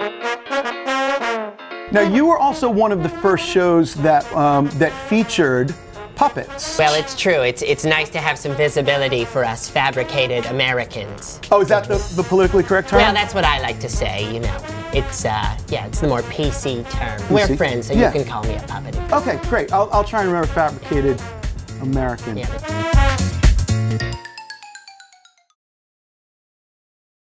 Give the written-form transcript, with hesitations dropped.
Now, you were also one of the first shows that that featured puppets. Well, it's true. It's nice to have some visibility for us fabricated Americans. Oh, is that the politically correct term? Well, that's what I like to say, you know. It's, yeah, it's the more PC term. PC? We're friends, so you can call me a puppet. Okay, great. I'll try and remember fabricated American. Yeah.